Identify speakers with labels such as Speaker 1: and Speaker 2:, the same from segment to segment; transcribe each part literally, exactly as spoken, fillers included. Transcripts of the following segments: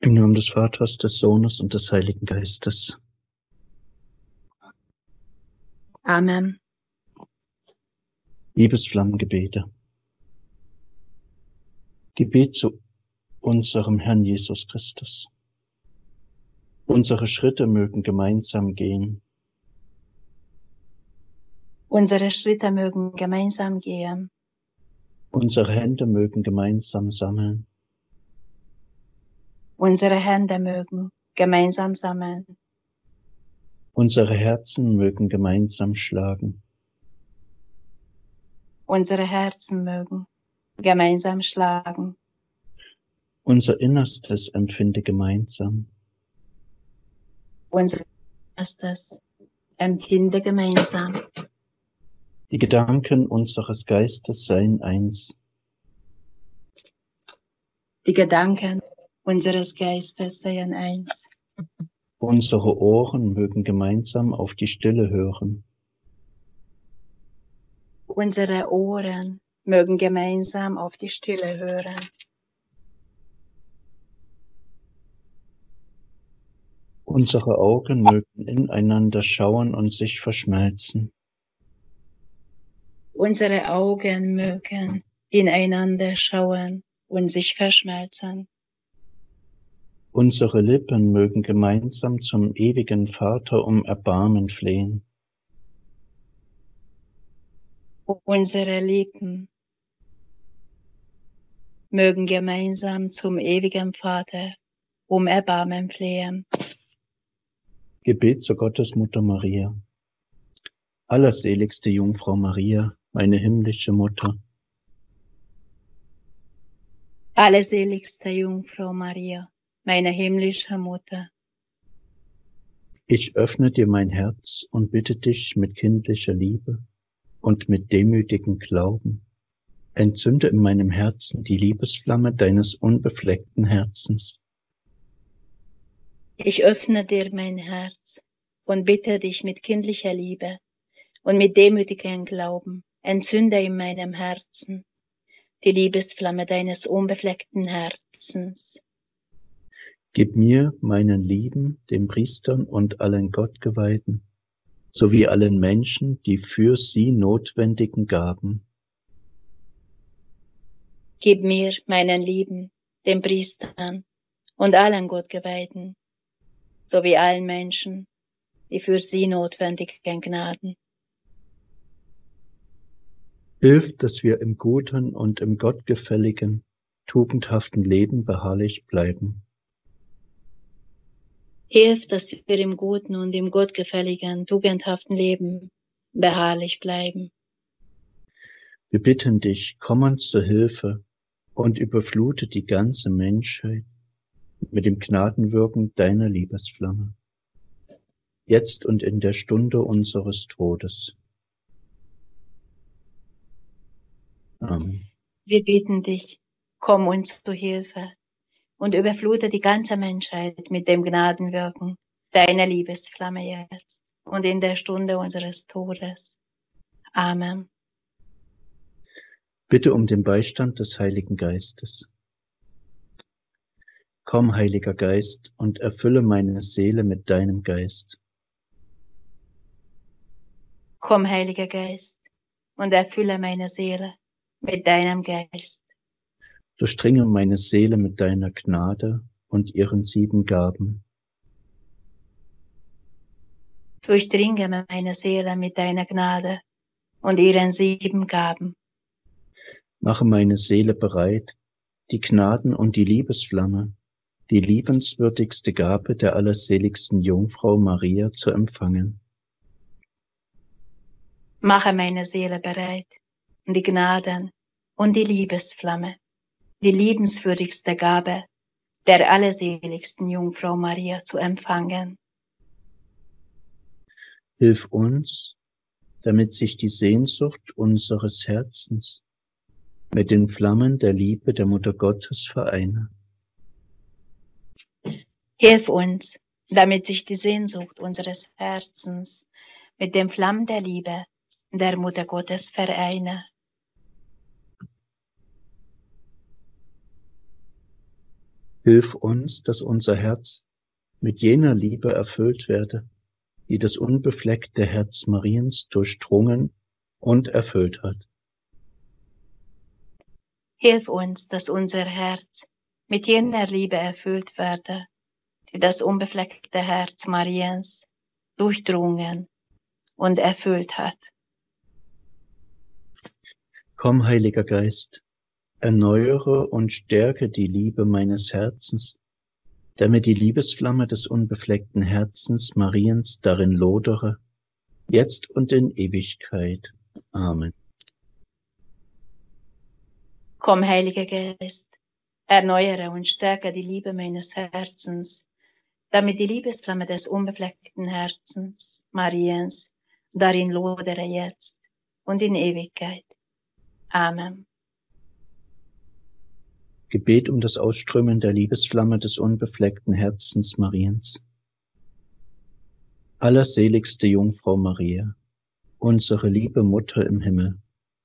Speaker 1: Im Namen des Vaters, des Sohnes und des Heiligen Geistes.
Speaker 2: Amen.
Speaker 1: Liebesflammengebete. Gebet zu unserem Herrn Jesus Christus. Unsere Schritte mögen gemeinsam gehen.
Speaker 2: Unsere Schritte mögen gemeinsam gehen.
Speaker 1: Unsere Hände mögen gemeinsam sammeln.
Speaker 2: Unsere Hände mögen gemeinsam sammeln.
Speaker 1: Unsere Herzen mögen gemeinsam schlagen.
Speaker 2: Unsere Herzen mögen gemeinsam schlagen.
Speaker 1: Unser Innerstes empfinde gemeinsam.
Speaker 2: Unser Innerstes empfinde gemeinsam.
Speaker 1: Die Gedanken unseres Geistes seien eins.
Speaker 2: Die Gedanken unseres Geistes seien eins.
Speaker 1: Unsere Ohren mögen gemeinsam auf die Stille hören.
Speaker 2: Unsere Ohren mögen gemeinsam auf die Stille hören.
Speaker 1: Unsere Augen mögen ineinander schauen und sich verschmelzen.
Speaker 2: Unsere Augen mögen ineinander schauen und sich verschmelzen.
Speaker 1: Unsere Lippen mögen gemeinsam zum ewigen Vater um Erbarmen flehen.
Speaker 2: Unsere Lippen mögen gemeinsam zum ewigen Vater um Erbarmen flehen.
Speaker 1: Gebet zur Gottesmutter Maria. Allerseligste Jungfrau Maria, meine himmlische Mutter.
Speaker 2: Allerseligste Jungfrau Maria, meine himmlische Mutter.
Speaker 1: Ich öffne dir mein Herz und bitte dich mit kindlicher Liebe und mit demütigem Glauben. Entzünde in meinem Herzen die Liebesflamme deines unbefleckten Herzens.
Speaker 2: Ich öffne dir mein Herz und bitte dich mit kindlicher Liebe und mit demütigem Glauben, entzünde in meinem Herzen die Liebesflamme deines unbefleckten Herzens.
Speaker 1: Gib mir, meinen Lieben, den Priestern und allen Gottgeweihten, sowie allen Menschen die für sie notwendigen Gaben.
Speaker 2: Gib mir, meinen Lieben, den Priestern und allen Gottgeweihten, sowie allen Menschen die für sie notwendigen Gnaden.
Speaker 1: Hilf, dass wir im guten und im gottgefälligen, tugendhaften Leben beharrlich bleiben.
Speaker 2: Hilf, dass wir im guten und im gottgefälligen, tugendhaften Leben beharrlich bleiben.
Speaker 1: Wir bitten dich, komm uns zur Hilfe und überflute die ganze Menschheit mit dem Gnadenwirken deiner Liebesflamme, jetzt und in der Stunde unseres Todes. Amen.
Speaker 2: Wir bitten dich, komm uns zu Hilfe und überflute die ganze Menschheit mit dem Gnadenwirken deiner Liebesflamme jetzt und in der Stunde unseres Todes. Amen.
Speaker 1: Bitte um den Beistand des Heiligen Geistes. Komm, Heiliger Geist, und erfülle meine Seele mit deinem Geist.
Speaker 2: Komm, Heiliger Geist, und erfülle meine Seele mit deinem Geist.
Speaker 1: Durchdringe meine Seele mit deiner Gnade und ihren sieben Gaben.
Speaker 2: Durchdringe meine Seele mit deiner Gnade und ihren sieben Gaben.
Speaker 1: Mache meine Seele bereit, die Gnaden und die Liebesflamme, die liebenswürdigste Gabe der allerseligsten Jungfrau Maria zu empfangen.
Speaker 2: Mache meine Seele bereit, die Gnaden und die Liebesflamme, die liebenswürdigste Gabe der allerseligsten Jungfrau Maria zu empfangen.
Speaker 1: Hilf uns, damit sich die Sehnsucht unseres Herzens mit den Flammen der Liebe der Mutter Gottes vereine.
Speaker 2: Hilf uns, damit sich die Sehnsucht unseres Herzens mit den Flammen der Liebe der Mutter Gottes vereine.
Speaker 1: Hilf uns, dass unser Herz mit jener Liebe erfüllt werde, die das unbefleckte Herz Mariens durchdrungen und erfüllt hat.
Speaker 2: Hilf uns, dass unser Herz mit jener Liebe erfüllt werde, die das unbefleckte Herz Mariens durchdrungen und erfüllt hat.
Speaker 1: Komm, Heiliger Geist, erneuere und stärke die Liebe meines Herzens, damit die Liebesflamme des unbefleckten Herzens Mariens darin lodere, jetzt und in Ewigkeit. Amen.
Speaker 2: Komm, Heiliger Geist, erneuere und stärke die Liebe meines Herzens, damit die Liebesflamme des unbefleckten Herzens Mariens darin lodere jetzt und in Ewigkeit. Amen.
Speaker 1: Gebet um das Ausströmen der Liebesflamme des unbefleckten Herzens Mariens. Allerseligste Jungfrau Maria, unsere liebe Mutter im Himmel.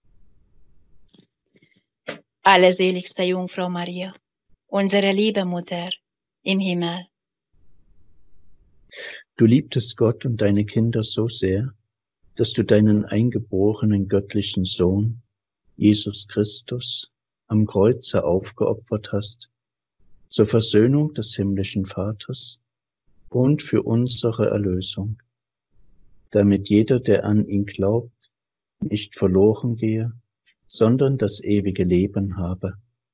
Speaker 2: Allerseligste Jungfrau Maria, unsere liebe Mutter im Himmel.
Speaker 1: Du liebtest Gott und deine Kinder so sehr, dass du deinen eingeborenen göttlichen Sohn, Jesus Christus, am Kreuze aufgeopfert hast, zur Versöhnung des himmlischen Vaters und für unsere Erlösung, damit jeder, der an ihn glaubt, nicht verloren gehe, sondern das ewige Leben habe.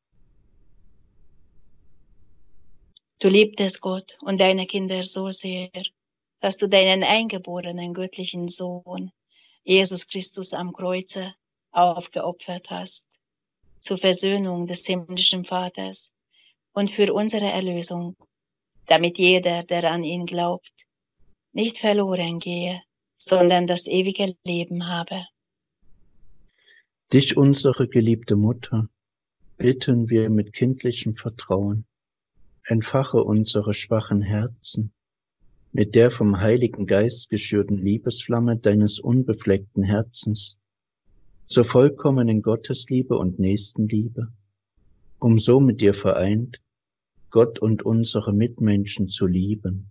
Speaker 2: Du liebtest Gott und deine Kinder so sehr, dass du deinen eingeborenen göttlichen Sohn, Jesus Christus am Kreuze, aufgeopfert hast, zur Versöhnung des himmlischen Vaters und für unsere Erlösung, damit jeder, der an ihn glaubt, nicht verloren gehe, sondern das ewige Leben habe.
Speaker 1: Dich, unsere geliebte Mutter, bitten wir mit kindlichem Vertrauen, entfache unsere schwachen Herzen mit der vom Heiligen Geist geschürten Liebesflamme deines unbefleckten Herzens zur vollkommenen Gottesliebe und Nächstenliebe, um so mit dir vereint Gott und unsere Mitmenschen zu lieben.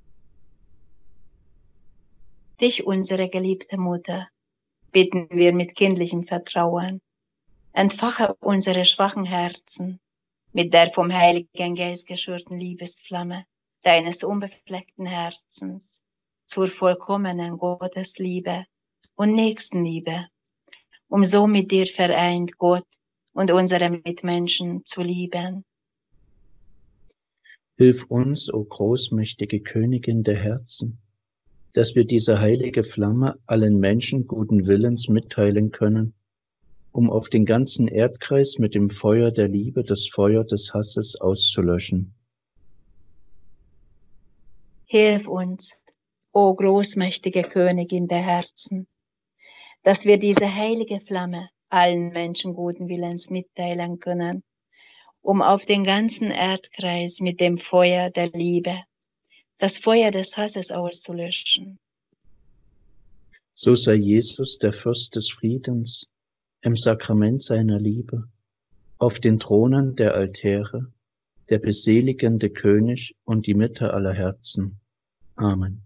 Speaker 2: Dich, unsere geliebte Mutter, bitten wir mit kindlichem Vertrauen, entfache unsere schwachen Herzen mit der vom Heiligen Geist geschürten Liebesflamme deines unbefleckten Herzens zur vollkommenen Gottesliebe und Nächstenliebe, um so mit dir vereint Gott und unsere Mitmenschen zu lieben.
Speaker 1: Hilf uns, o großmächtige Königin der Herzen, dass wir diese heilige Flamme allen Menschen guten Willens mitteilen können, um auf den ganzen Erdkreis mit dem Feuer der Liebe das Feuer des Hasses auszulöschen.
Speaker 2: Hilf uns, o großmächtige Königin der Herzen, dass wir diese heilige Flamme allen Menschen guten Willens mitteilen können, um auf den ganzen Erdkreis mit dem Feuer der Liebe das Feuer des Hasses auszulöschen.
Speaker 1: So sei Jesus, der Fürst des Friedens, im Sakrament seiner Liebe, auf den Thronen der Altäre, der beseligende König und die Mitte aller Herzen. Amen.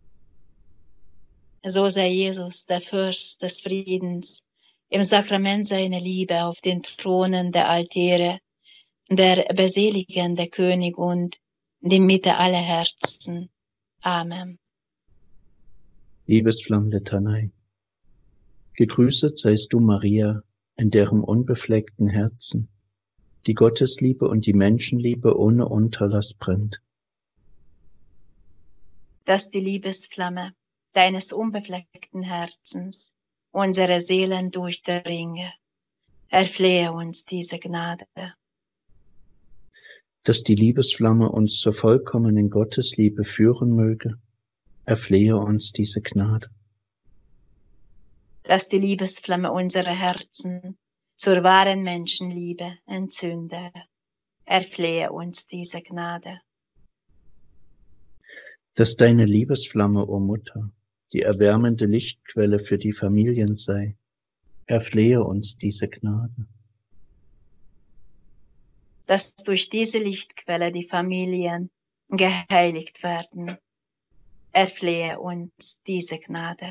Speaker 2: So sei Jesus, der Fürst des Friedens, im Sakrament seiner Liebe auf den Thronen der Altäre, der beseligende König und die Mitte aller Herzen. Amen.
Speaker 1: Liebesflammlitanei. Gegrüßet seist du, Maria, in deren unbefleckten Herzen die Gottesliebe und die Menschenliebe ohne Unterlass brennt.
Speaker 2: Dass die Liebesflamme deines unbefleckten Herzens unsere Seelen durchdringe, erflehe uns diese Gnade.
Speaker 1: Dass die Liebesflamme uns zur vollkommenen Gottesliebe führen möge, erflehe uns diese Gnade.
Speaker 2: Dass die Liebesflamme unsere Herzen zur wahren Menschenliebe entzünde, erflehe uns diese Gnade.
Speaker 1: Dass deine Liebesflamme, o Mutter, die erwärmende Lichtquelle für die Familien sei, erflehe uns diese Gnade.
Speaker 2: dass durch diese Lichtquelle die Familien geheiligt werden. Erflehe uns diese Gnade.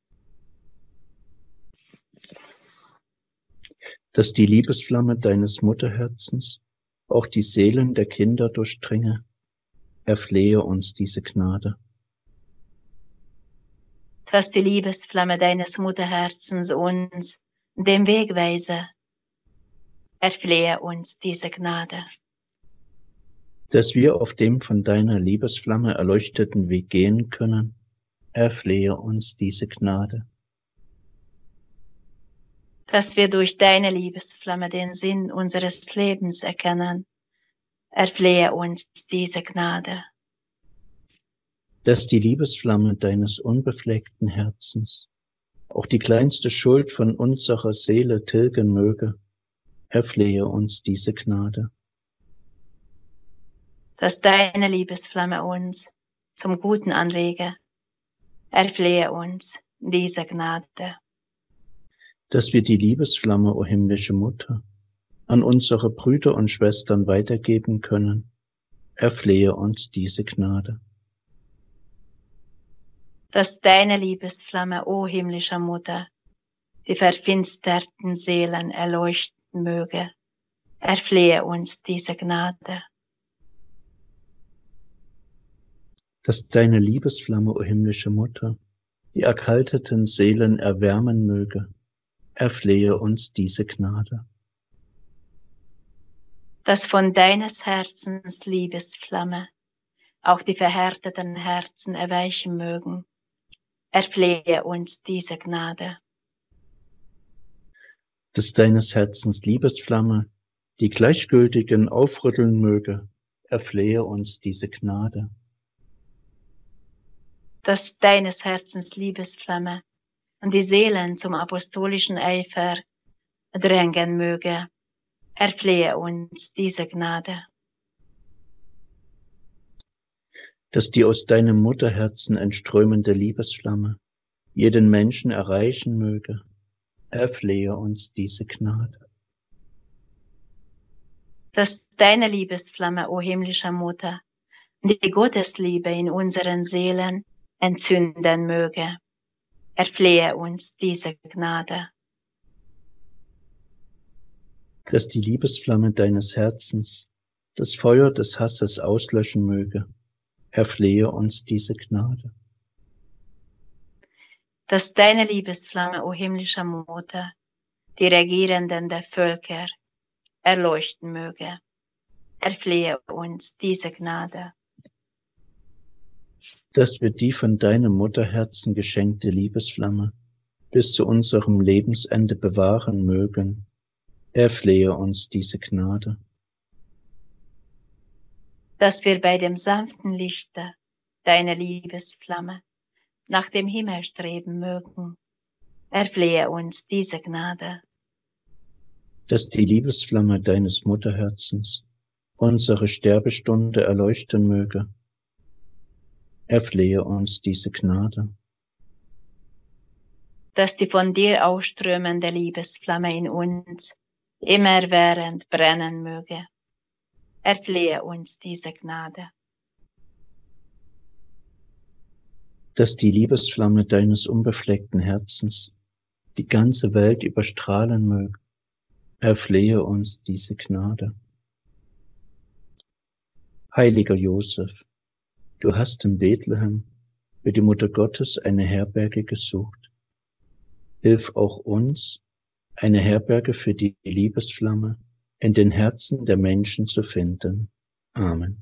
Speaker 1: Dass die Liebesflamme deines Mutterherzens auch die Seelen der Kinder durchdringe, erflehe uns diese Gnade.
Speaker 2: Dass die Liebesflamme deines Mutterherzens uns den Weg weise, erflehe uns diese Gnade.
Speaker 1: Dass wir auf dem von deiner Liebesflamme erleuchteten Weg gehen können, erflehe uns diese Gnade.
Speaker 2: Dass wir durch deine Liebesflamme den Sinn unseres Lebens erkennen, erflehe uns diese Gnade.
Speaker 1: Dass die Liebesflamme deines unbefleckten Herzens auch die kleinste Schuld von unserer Seele tilgen möge, erflehe uns diese Gnade.
Speaker 2: Dass deine Liebesflamme uns zum Guten anrege, erflehe uns diese Gnade.
Speaker 1: Dass wir die Liebesflamme, o himmlische Mutter, an unsere Brüder und Schwestern weitergeben können, erflehe uns diese Gnade.
Speaker 2: Dass deine Liebesflamme, o himmlischer Mutter, die verfinsterten Seelen erleuchten möge, erflehe uns diese Gnade.
Speaker 1: Dass deine Liebesflamme, o himmlische Mutter, die erkalteten Seelen erwärmen möge, erflehe uns diese Gnade.
Speaker 2: Dass von deines Herzens Liebesflamme auch die verhärteten Herzen erweichen mögen, erflehe uns diese Gnade.
Speaker 1: Dass deines Herzens Liebesflamme die Gleichgültigen aufrütteln möge, erflehe uns diese Gnade.
Speaker 2: Dass deines Herzens Liebesflamme und die Seelen zum apostolischen Eifer drängen möge, erflehe uns diese Gnade.
Speaker 1: Dass die aus deinem Mutterherzen entströmende Liebesflamme jeden Menschen erreichen möge, erflehe uns diese Gnade.
Speaker 2: Dass deine Liebesflamme, o himmlischer Mutter, die Gottesliebe in unseren Seelen entzünden möge, erflehe uns diese Gnade.
Speaker 1: Dass die Liebesflamme deines Herzens das Feuer des Hasses auslöschen möge, erflehe uns diese Gnade.
Speaker 2: Dass deine Liebesflamme, o himmlischer Mutter, die Regierenden der Völker erleuchten möge, erflehe uns diese Gnade.
Speaker 1: Dass wir die von deinem Mutterherzen geschenkte Liebesflamme bis zu unserem Lebensende bewahren mögen, erflehe uns diese Gnade.
Speaker 2: Dass wir bei dem sanften Lichte deiner Liebesflamme nach dem Himmel streben mögen, erflehe uns diese Gnade.
Speaker 1: Dass die Liebesflamme deines Mutterherzens unsere Sterbestunde erleuchten möge, erflehe uns diese Gnade.
Speaker 2: Dass die von dir ausströmende Liebesflamme in uns immerwährend brennen möge, erflehe uns diese Gnade.
Speaker 1: Dass die Liebesflamme deines unbefleckten Herzens die ganze Welt überstrahlen möge, erflehe uns diese Gnade. Heiliger Josef, du hast in Bethlehem für die Mutter Gottes eine Herberge gesucht. Hilf auch uns, eine Herberge für die Liebesflamme in den Herzen der Menschen zu finden. Amen.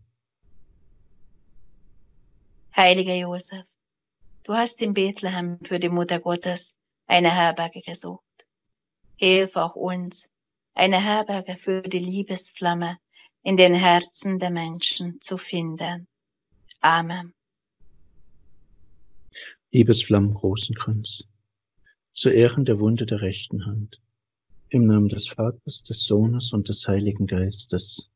Speaker 2: Heiliger Josef, du hast in Bethlehem für die Mutter Gottes eine Herberge gesucht. Hilf auch uns, eine Herberge für die Liebesflamme in den Herzen der Menschen zu finden. Amen.
Speaker 1: Liebesflammen-Rosenkranz, zu Ehren der Wunde der rechten Hand, im Namen des Vaters, des Sohnes und des Heiligen Geistes.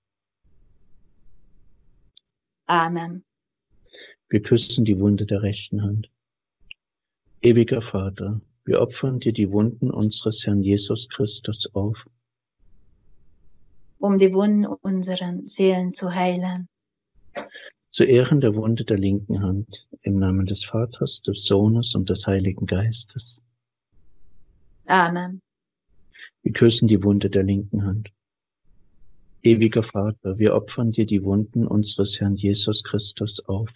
Speaker 2: Amen.
Speaker 1: Wir küssen die Wunde der rechten Hand. Ewiger Vater, wir opfern dir die Wunden unseres Herrn Jesus Christus auf,
Speaker 2: um die Wunden unserer Seelen zu heilen.
Speaker 1: Zu Ehren der Wunde der linken Hand, im Namen des Vaters, des Sohnes und des Heiligen Geistes.
Speaker 2: Amen.
Speaker 1: Wir küssen die Wunde der linken Hand. Ewiger Vater, wir opfern dir die Wunden unseres Herrn Jesus Christus auf,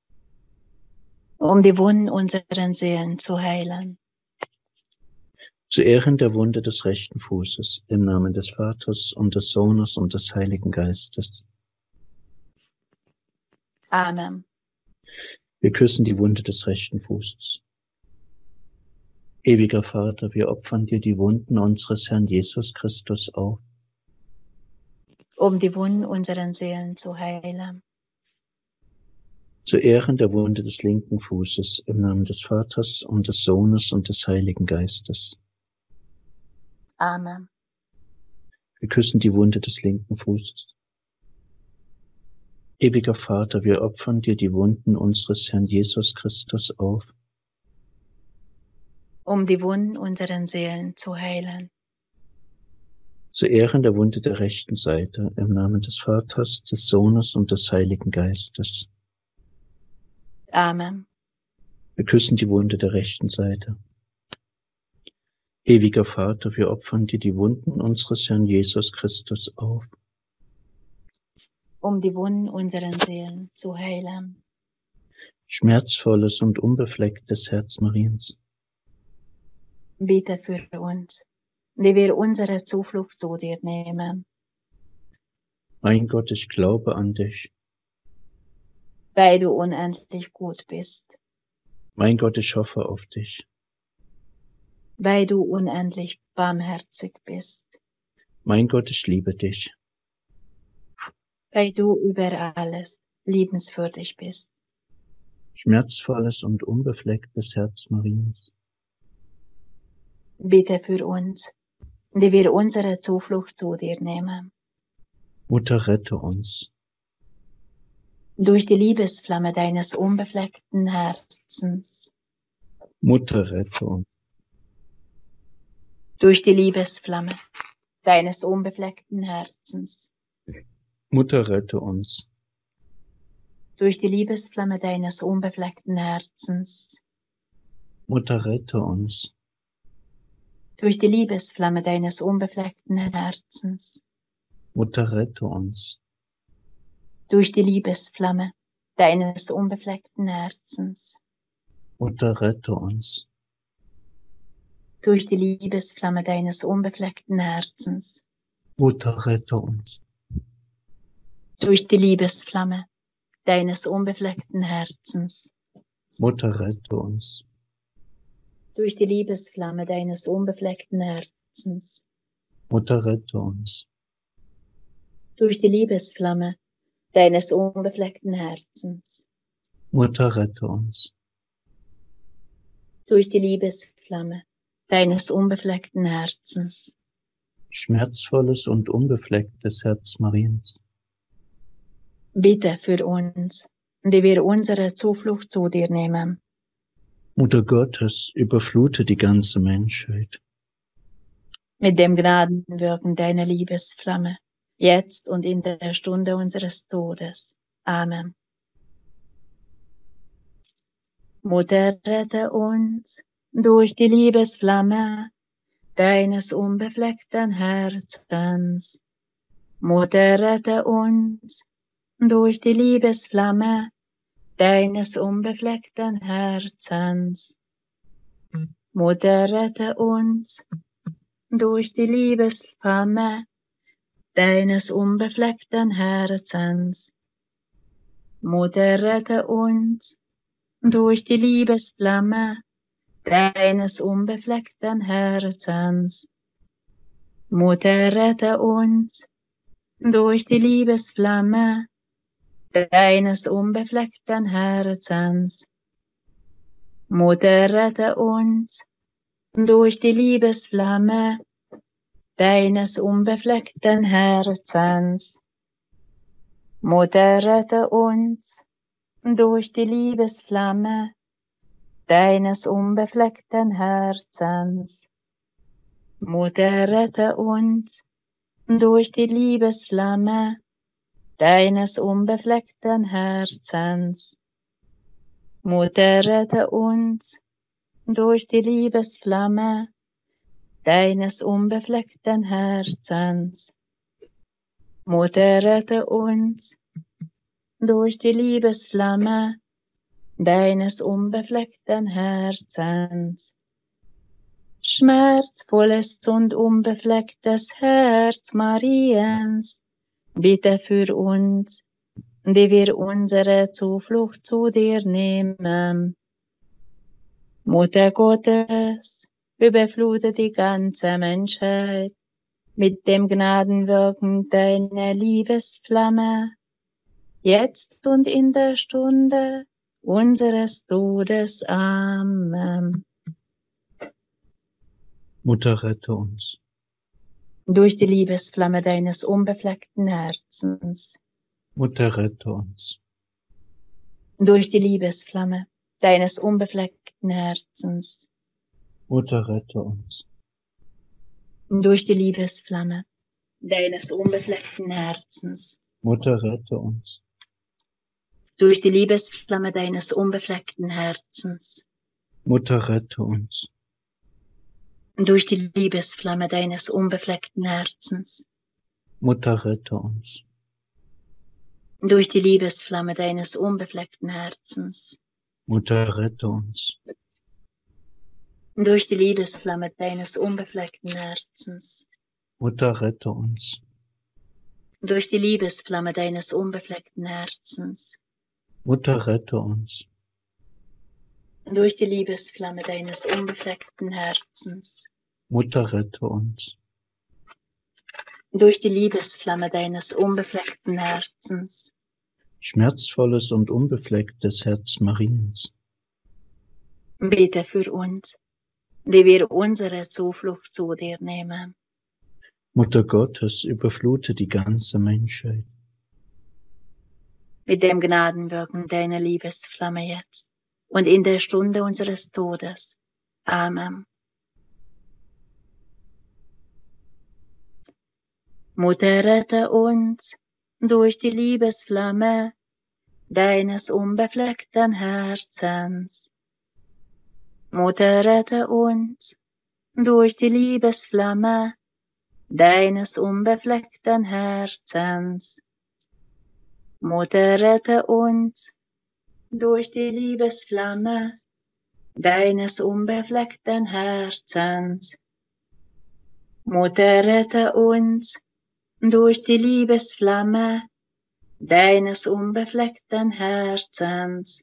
Speaker 2: um die Wunden unserer Seelen zu heilen.
Speaker 1: Zu Ehren der Wunde des rechten Fußes, im Namen des Vaters und des Sohnes und des Heiligen Geistes.
Speaker 2: Amen.
Speaker 1: Wir küssen die Wunde des rechten Fußes. Ewiger Vater, wir opfern dir die Wunden unseres Herrn Jesus Christus auf,
Speaker 2: um die Wunden unserer Seelen zu heilen.
Speaker 1: Zu Ehren der Wunde des linken Fußes, im Namen des Vaters und des Sohnes und des Heiligen Geistes.
Speaker 2: Amen.
Speaker 1: Wir küssen die Wunde des linken Fußes. Ewiger Vater, wir opfern dir die Wunden unseres Herrn Jesus Christus auf,
Speaker 2: um die Wunden unserer Seelen zu heilen.
Speaker 1: Zu Ehren der Wunde der rechten Seite, im Namen des Vaters, des Sohnes und des Heiligen Geistes.
Speaker 2: Amen.
Speaker 1: Wir küssen die Wunde der rechten Seite. Ewiger Vater, wir opfern dir die Wunden unseres Herrn Jesus Christus auf,
Speaker 2: um die Wunden unserer Seelen zu heilen.
Speaker 1: Schmerzvolles und unbeflecktes Herz Mariens,
Speaker 2: Bitte für uns, die wir unsere Zuflucht zu dir nehmen.
Speaker 1: Mein Gott, ich glaube an dich.
Speaker 2: Weil du unendlich gut bist.
Speaker 1: Mein Gott, ich hoffe auf dich.
Speaker 2: Weil du unendlich barmherzig bist.
Speaker 1: Mein Gott, ich liebe dich.
Speaker 2: Weil du über alles liebenswürdig bist.
Speaker 1: Schmerzvolles und unbeflecktes Herz Mariens,
Speaker 2: Bitte für uns, die wir unsere Zuflucht zu dir nehmen.
Speaker 1: Mutter, rette uns.
Speaker 2: Durch die Liebesflamme deines unbefleckten Herzens.
Speaker 1: Mutter, rette uns.
Speaker 2: Durch die Liebesflamme deines unbefleckten Herzens.
Speaker 1: Mutter, rette uns.
Speaker 2: Durch die Liebesflamme deines unbefleckten Herzens.
Speaker 1: Mutter, rette uns.
Speaker 2: Durch die Liebesflamme deines unbefleckten Herzens.
Speaker 1: Mutter, rette uns.
Speaker 2: Durch die Liebesflamme deines unbefleckten Herzens.
Speaker 1: Mutter, rette uns.
Speaker 2: Durch die Liebesflamme deines unbefleckten Herzens.
Speaker 1: Mutter, rette uns.
Speaker 2: Durch die Liebesflamme deines unbefleckten Herzens.
Speaker 1: Mutter, rette uns.
Speaker 2: Durch die Liebesflamme deines unbefleckten Herzens.
Speaker 1: Mutter, rette uns.
Speaker 2: Durch die Liebesflamme deines unbefleckten Herzens.
Speaker 1: Mutter, rette uns.
Speaker 2: Durch die Liebesflamme deines unbefleckten Herzens.
Speaker 1: Schmerzvolles und unbeflecktes Herz Mariens,
Speaker 2: Bitte für uns, die wir unsere Zuflucht zu dir nehmen.
Speaker 1: Mutter Gottes, überflute die ganze Menschheit
Speaker 2: Mit dem Gnadenwirken deiner Liebesflamme, jetzt und in der Stunde unseres Todes. Amen. Mutter, rette uns durch die Liebesflamme deines unbefleckten Herzens. Mutter, rette uns durch die Liebesflamme deines unbefleckten Herzens. Mutter, rette uns durch die Liebesflamme deines unbefleckten Herzens. Mutter, rette uns durch die Liebesflamme deines unbefleckten Herzens. Mutter, rette uns durch die Liebesflamme deines unbefleckten Herzens. Mutter, rette uns durch die Liebesflamme deines unbefleckten Herzens. Mutter, rette uns durch die Liebesflamme deines unbefleckten Herzens. Mutter, rette uns durch die Liebesflamme deines unbefleckten Herzens. Mutter, rette uns durch die Liebesflamme deines unbefleckten Herzens. Mutter, rette uns durch die Liebesflamme deines unbefleckten Herzens. Schmerzvolles und unbeflecktes Herz Mariens, bitte für uns, die wir unsere Zuflucht zu dir nehmen. Mutter Gottes, überflute die ganze Menschheit mit dem Gnadenwirken deiner Liebesflamme, jetzt und in der Stunde unseres Todes. Amen.
Speaker 1: Mutter, rette uns.
Speaker 2: Durch die Liebesflamme deines unbefleckten Herzens.
Speaker 1: Mutter, rette uns.
Speaker 2: Durch die Liebesflamme deines unbefleckten Herzens.
Speaker 1: Mutter, rette uns.
Speaker 2: Durch die Liebesflamme deines unbefleckten Herzens.
Speaker 1: Mutter, rette uns.
Speaker 2: Durch die Liebesflamme deines unbefleckten Herzens.
Speaker 1: Mutter, rette uns.
Speaker 2: Durch die Liebesflamme deines unbefleckten Herzens.
Speaker 1: Mutter, rette uns.
Speaker 2: Durch die Liebesflamme deines unbefleckten Herzens.
Speaker 1: Mutter, rette uns.
Speaker 2: Durch die Liebesflamme deines unbefleckten Herzens.
Speaker 1: Mutter, rette uns.
Speaker 2: Durch die Liebesflamme deines unbefleckten Herzens.
Speaker 1: Mutter, rette uns.
Speaker 2: Durch die Liebesflamme deines unbefleckten Herzens.
Speaker 1: Mutter, rette uns.
Speaker 2: Durch die Liebesflamme deines unbefleckten Herzens.
Speaker 1: Schmerzvolles und unbeflecktes Herz Mariens,
Speaker 2: Bete für uns, die wir unsere Zuflucht zu dir nehmen.
Speaker 1: Mutter Gottes, überflute die ganze Menschheit
Speaker 2: Mit dem Gnadenwirken deiner Liebesflamme jetzt und in der Stunde unseres Todes. Amen. Mutter, rette uns durch die Liebesflamme deines unbefleckten Herzens. Mutter, rette uns durch die Liebesflamme deines unbefleckten Herzens. Mutter, rette uns durch die Liebesflamme deines unbefleckten Herzens. Mutter, rette uns durch die Liebesflamme deines unbefleckten Herzens.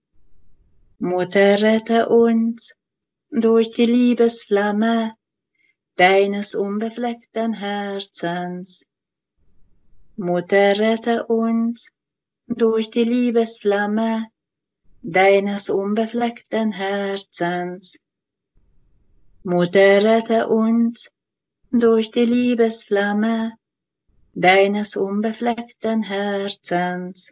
Speaker 2: Mutter, rette uns durch die Liebesflamme deines unbefleckten Herzens. Mutter, rette uns durch die Liebesflamme deines unbefleckten Herzens. Mutter, rette uns durch die Liebesflamme deines unbefleckten Herzens.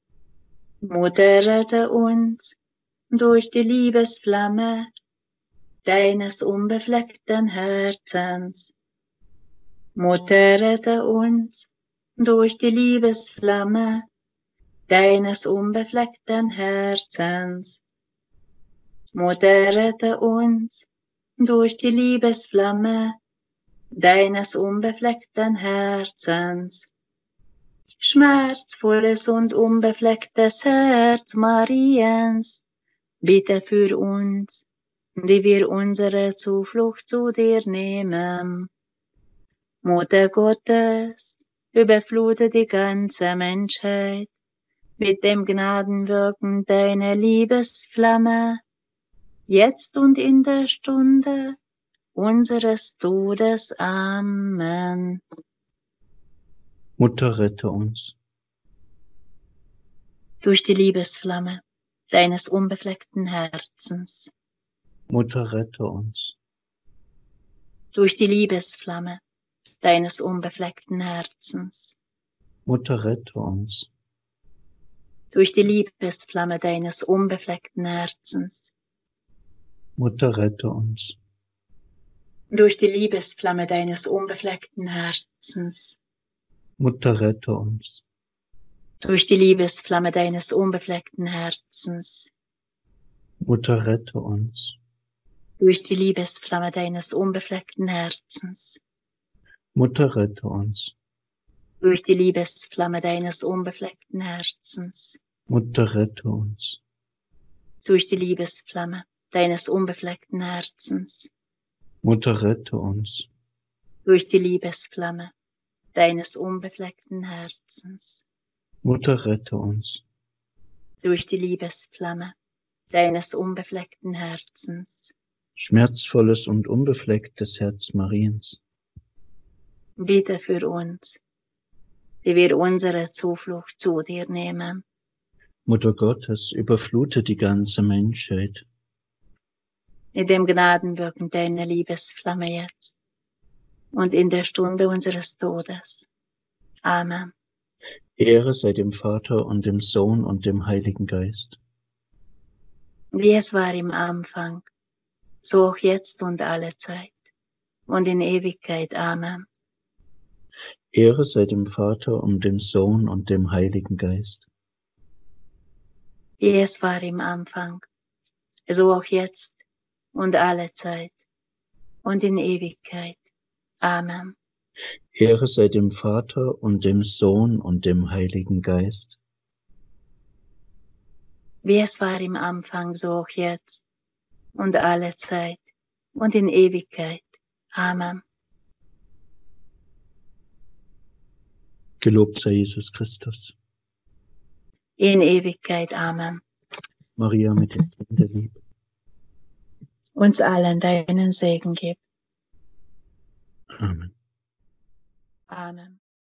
Speaker 2: Mutter, rette uns durch die Liebesflamme deines unbefleckten Herzens. Mutter, rette uns durch die Liebesflamme deines unbefleckten Herzens. Mutter, rette uns durch die Liebesflamme deines unbefleckten Herzens. Schmerzvolles und unbeflecktes Herz Mariens, bitte für uns, die wir unsere Zuflucht zu dir nehmen. Mutter Gottes, überflute die ganze Menschheit mit dem Gnadenwirken deiner Liebesflamme, jetzt und in der Stunde unseres Todes. Amen.
Speaker 1: Mutter, rette uns.
Speaker 2: Durch die Liebesflamme deines unbefleckten Herzens.
Speaker 1: Mutter, rette uns.
Speaker 2: Durch die Liebesflamme deines unbefleckten Herzens.
Speaker 1: Mutter, rette uns.
Speaker 2: Durch die Liebesflamme deines unbefleckten Herzens.
Speaker 1: Mutter, rette uns.
Speaker 2: Durch die Liebesflamme deines unbefleckten Herzens. Herzens.
Speaker 1: Mutter, rette uns.
Speaker 2: Durch die Liebesflamme deines unbefleckten Herzens.
Speaker 1: Mutter, rette uns.
Speaker 2: Durch die Liebesflamme deines unbefleckten Herzens.
Speaker 1: Mutter, rette uns.
Speaker 2: Durch die Liebesflamme deines unbefleckten Herzens.
Speaker 1: Mutter, rette uns.
Speaker 2: Durch die Liebesflamme deines unbefleckten Herzens.
Speaker 1: Mutter, rette uns.
Speaker 2: Durch die Liebesflamme deines unbefleckten Herzens.
Speaker 1: Mutter, rette uns.
Speaker 2: Durch die Liebesflamme deines unbefleckten Herzens.
Speaker 1: Schmerzvolles und unbeflecktes Herz Mariens,
Speaker 2: Bitte für uns, die wir unsere Zuflucht zu dir nehmen.
Speaker 1: Mutter Gottes, überflute die ganze Menschheit
Speaker 2: Mit dem Gnadenwirken deiner Liebesflamme jetzt und in der Stunde unseres Todes. Amen.
Speaker 1: Ehre sei dem Vater und dem Sohn und dem Heiligen Geist.
Speaker 2: Wie es war im Anfang, so auch jetzt und alle Zeit und in Ewigkeit. Amen.
Speaker 1: Ehre sei dem Vater und dem Sohn und dem Heiligen Geist.
Speaker 2: Wie es war im Anfang, so auch jetzt und alle Zeit und in Ewigkeit. Amen.
Speaker 1: Ehre sei dem Vater und dem Sohn und dem Heiligen Geist.
Speaker 2: Wie es war im Anfang, so auch jetzt und alle Zeit und in Ewigkeit. Amen.
Speaker 1: Gelobt sei Jesus Christus.
Speaker 2: In Ewigkeit. Amen.
Speaker 1: Maria mit dem Kind der Liebe.
Speaker 2: Uns allen deinen Segen gib.
Speaker 1: Amen.
Speaker 2: Amen.